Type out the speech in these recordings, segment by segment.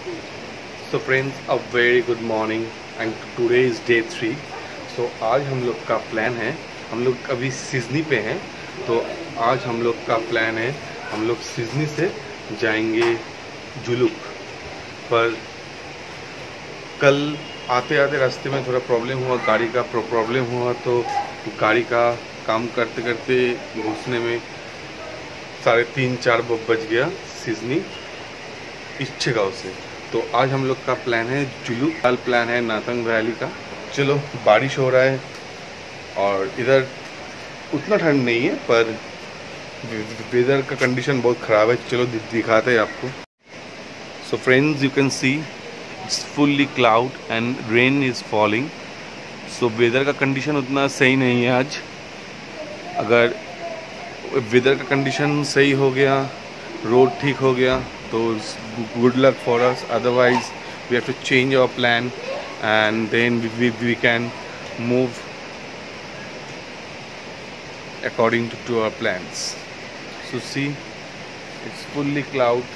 So friends, a very good morning and today is day 3। तो आज हम लोग का प्लान है, हम लोग अभी सिडनी पे हैं। तो आज हम लोग का प्लान है, हम लोग सिडनी से जाएंगे जुलूक। पर कल आते आते रास्ते में थोड़ा प्रॉब्लम हुआ, गाड़ी का प्रॉब्लम हुआ। तो गाड़ी का काम करते करते घुसने में 3:30-4 बज गया सिडनी इच्छे गाँव से। तो आज हम लोग का प्लान है जुलूक। कल प्लान है नाथंग वैली का। चलो, बारिश हो रहा है और इधर उतना ठंड नहीं है, पर वेदर का कंडीशन बहुत ख़राब है। चलो दिखाते हैं आपको। So friends, you can see it's fully cloud and rain is falling. So weather का कंडीशन उतना सही नहीं है आज। अगर वेदर का कंडीशन सही हो गया, रोड ठीक हो गया, तो good luck for us. Otherwise we have to change our plan and then we can move according to our plans. So see, it's fully cloud.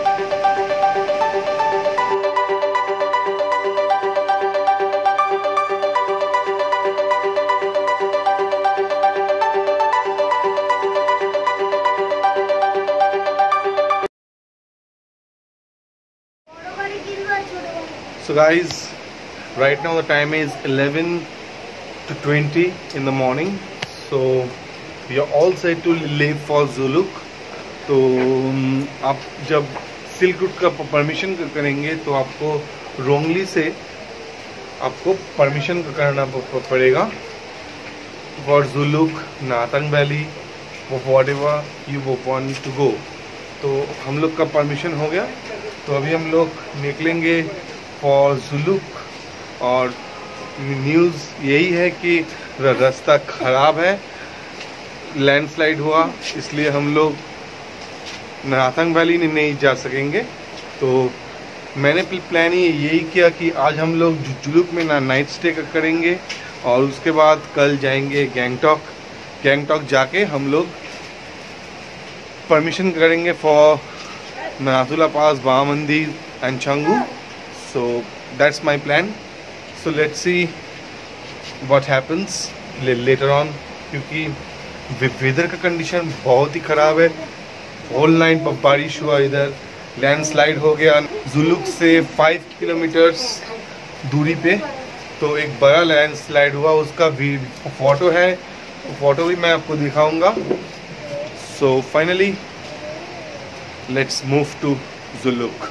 So guys, right now the time is 11:20 in the morning. So we are all set to leave for Dzuluk. तो आप जब silk route का permission करेंगे तो आपको रोंगली से आपको permission करना पड़ेगा for Dzuluk, Nathang valley, whatever you want to go. तो हम लोग का परमिशन हो गया। तो अभी हम लोग निकलेंगे फॉर Dzuluk। और न्यूज़ यही है कि रास्ता ख़राब है, लैंडस्लाइड हुआ, इसलिए हम लोग नाथंग वैली नहीं जा सकेंगे। तो मैंने प्लान यही किया कि आज हम लोग जुलूक में नाइट स्टे करेंगे और उसके बाद कल जाएंगे गैंगटॉक जाके हम लोग परमिशन करेंगे फॉर नाथुला पास, बा मंदिर and Changu. So that's my plan. So let's see what happens later on, क्योंकि वेदर का कंडीशन बहुत ही ख़राब है। ऑल नाइट बारिश हुआ, इधर लैंडस्लाइड हो गया जुलूक से 5 किलोमीटर्स दूरी पे। तो एक बड़ा लैंडस्लाइड हुआ, उसका भी फोटो है, फोटो भी मैं आपको दिखाऊंगा। So finally let's move to Zuluk.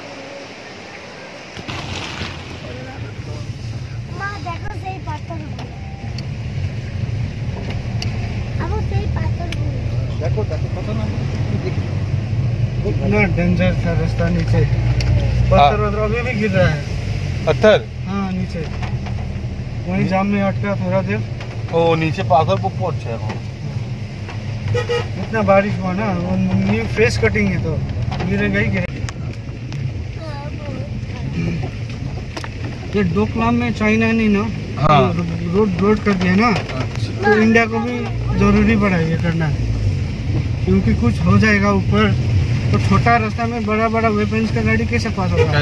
देखो पता ना इतना डेंजर था रास्ता, नीचे पत्थर अभी भी गिर रहा है। पत्थर? हाँ, नीचे वहीं जाम में अटका थोड़ा देर। ओ नीचे पाथर पोट है। इतना बारिश हुआ ना, वो न्यू फेस कटिंग है तो गिरेगा ही गिरेगा। ये डोकलाम में चाइना नहीं ना, हाँ, रोड कर दिया ना। अच्छा। तो इंडिया को भी जरूरी पड़ा ये करना, क्योंकि कुछ हो जाएगा ऊपर तो छोटा रास्ता में बड़ा बड़ा वेपन्स का गाड़ी कैसे पास होगा?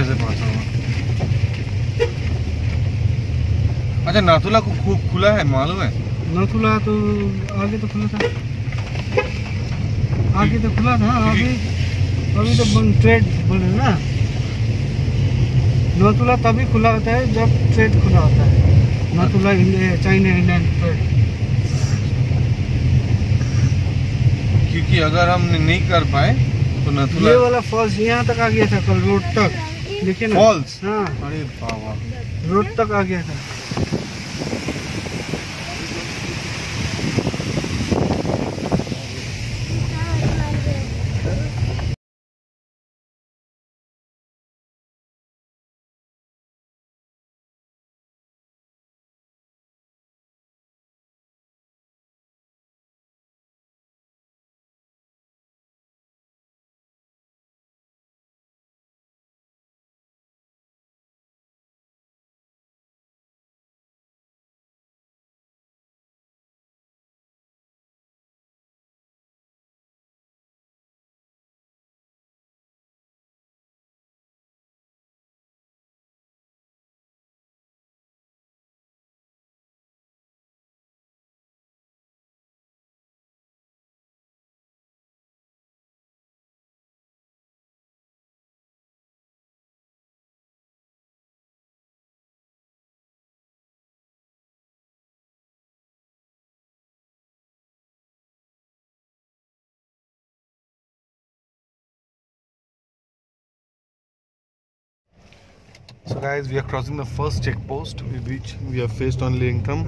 अच्छा, नाथुला को खुला है, मालूम है? नाथुला तो आगे तो खुला था, अभी तो ट्रेड बोल रहे ना। नाथुला तभी खुला होता है जब ट्रेड खुला होता है। Nathula China Indian trade. क्योंकि अगर हम नहीं कर पाए तो नाथुला, ये वाला फॉल्स यहाँ तक आ गया था कल, रोड तक, देखिए ना फॉल्स। हाँ, अरे बाबा, रोड तक आ गया था। So guys, we are crossing the first check post, which we have faced on Lungthung.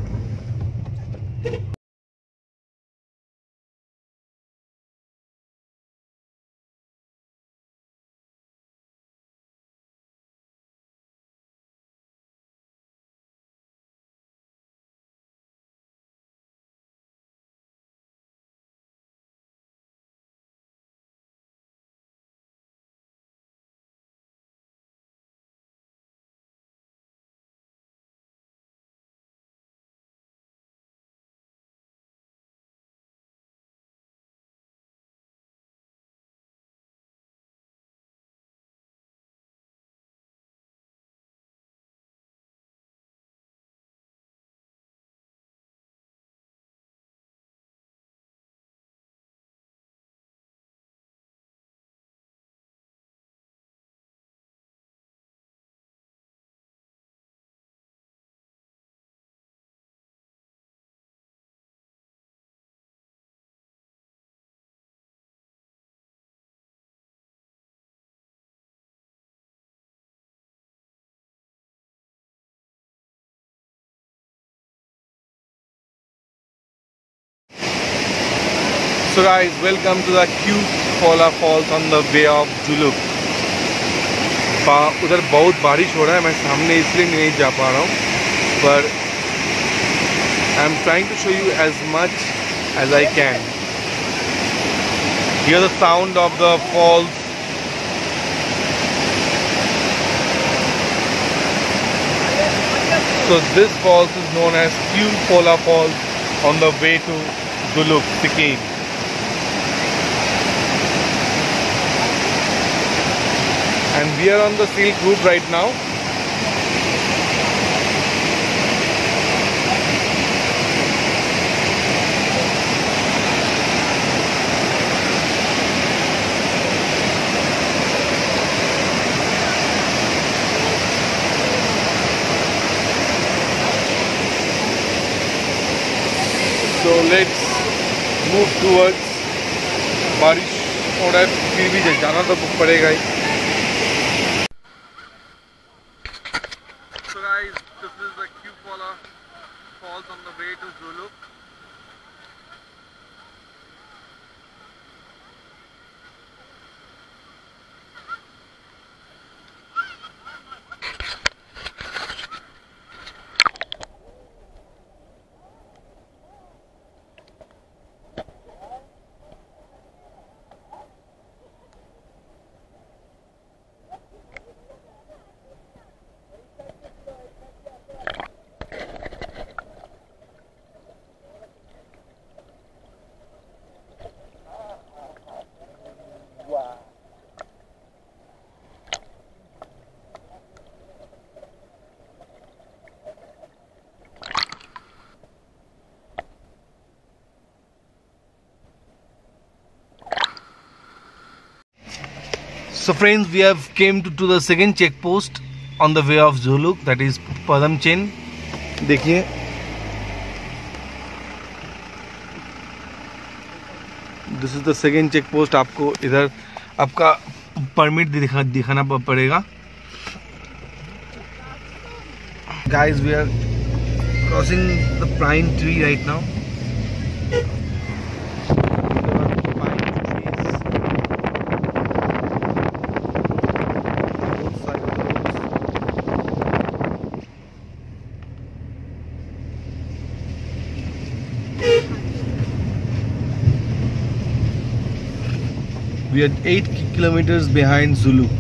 So guys, welcome to the Kupup Falls on the way of Dzuluk. उधर बहुत बारिश हो रहा है, मैं सामने इसलिए नहीं जा पा रहा हूँ, पर I am trying to show you as much as I can. Hear the sound of the falls. So this falls is known as Kupup Falls on the way to Dzuluk, Sikkim. And we are on the Silk Route right now. So let's move towards बारिश हो रहा है, फिर भी जाना तो पड़ेगा ही. So guys, this is the Kupup Falls on the way to Dzuluk. So friends, we have came to the second check post on the way of Dzuluk, that is Padamchen. देखिए, this is the second check post. आपको इधर आपका permit दिखाना पड़ेगा. Guys, we are crossing the pine tree right now. We are 8 kilometers behind Dzuluk.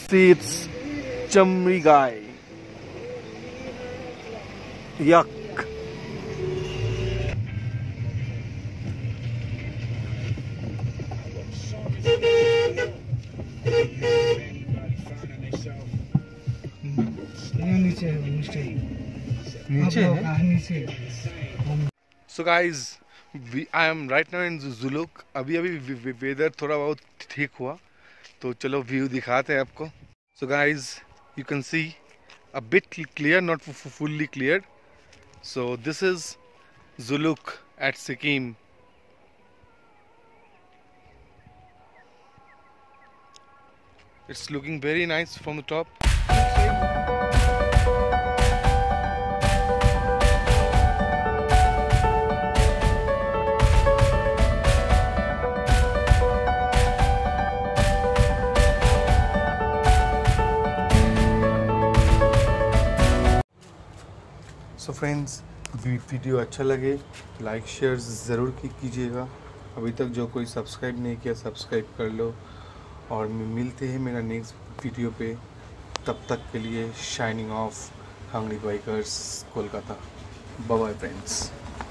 See, it's Chamri guy. Yuck. So guys, I am right now in Dzuluk. अभी weather थोड़ा बहुत ठीक हुआ, तो चलो व्यू दिखाते हैं आपको. So guys, you can see a bit clear, not fully cleared. So this is Dzuluk at Sikkim. It's looking very nice from the top. So friends, video अच्छा लगे लाइक शेयर ज़रूर कीजिएगा. अभी तक जो कोई सब्सक्राइब नहीं किया सब्सक्राइब कर लो, और मिलते हैं मेरा नेक्स्ट वीडियो पे. तब तक के लिए shining of hungry bikers Kolkata. Bye bye friends.